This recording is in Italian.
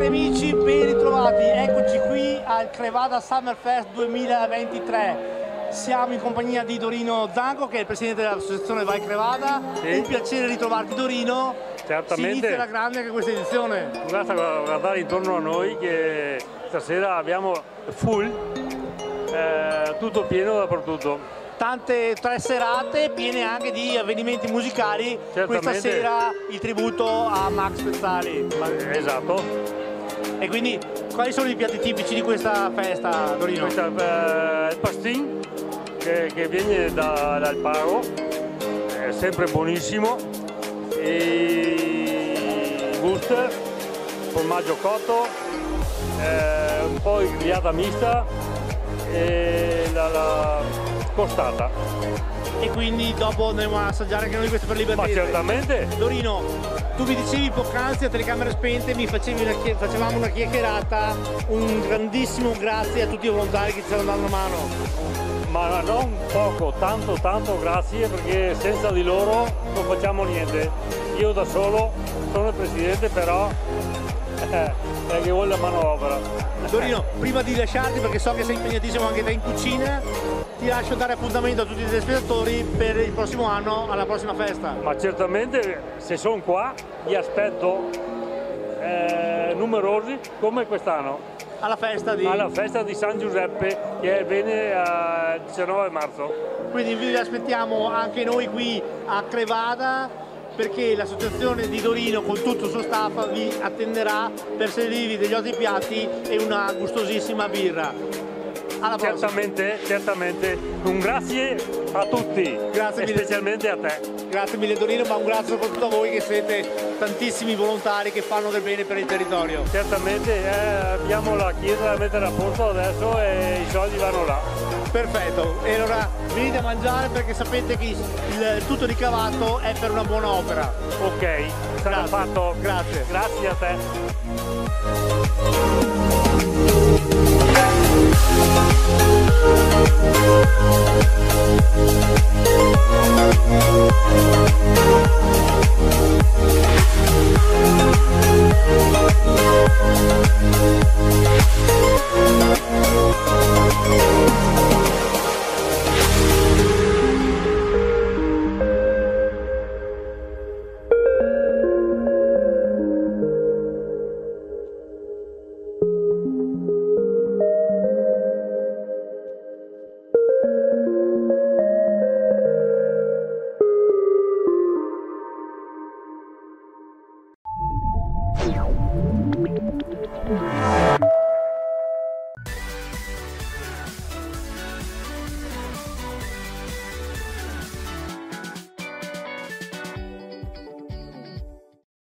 amici, ben ritrovati, eccoci qui al Crevada Summerfest 2023. Siamo in compagnia di Dorino Zanco, che è il presidente dell'associazione Vai Crevada. Sì. Un piacere ritrovarti, Dorino. Certamente. Si inizia la grande anche questa edizione. Basta guardare intorno a noi che stasera abbiamo full, tutto pieno dappertutto. Tante 3 serate piene anche di avvenimenti musicali. Certamente. Questa sera il tributo a Max Pezzali. Esatto. E quindi quali sono i piatti tipici di questa festa, Dorino? Il pastin che viene dal Paro, è sempre buonissimo, e Worcester, formaggio cotto, un po' di grigliata mista e la costata. E quindi dopo andremo a assaggiare anche noi questo per Libertà. Ma certamente! Dorino, tu mi dicevi poc'anzi a telecamere spente, facevamo una chiacchierata, un grandissimo grazie a tutti i volontari che ci stanno dando una mano. Ma non poco, tanto grazie, perché senza di loro non facciamo niente. Io da solo sono il presidente, però è che vuole la manovra. Dorino, prima di lasciarti, perché so che sei impegnatissimo anche te in cucina, ti lascio dare appuntamento a tutti i telespettatori per il prossimo anno, alla prossima festa. Ma certamente, se sono qua, vi aspetto numerosi come quest'anno. Alla festa di San Giuseppe, che avviene il 19 marzo. Quindi vi aspettiamo anche noi qui a Crevada, perché l'associazione di Dorino con tutto il suo staff vi attenderà per servirvi degli ottimi piatti e una gustosissima birra. Alla prossima. Certamente. Un grazie a tutti, grazie mille. Specialmente a te. Grazie mille Dorino, ma un grazie soprattutto a voi che siete tantissimi volontari che fanno del bene per il territorio. Certamente, abbiamo la chiesa da mettere a posto adesso e i soldi vanno là. Perfetto, e allora venite a mangiare perché sapete che il tutto ricavato è per una buona opera. Ok, sarà fatto. Grazie. Grazie a te.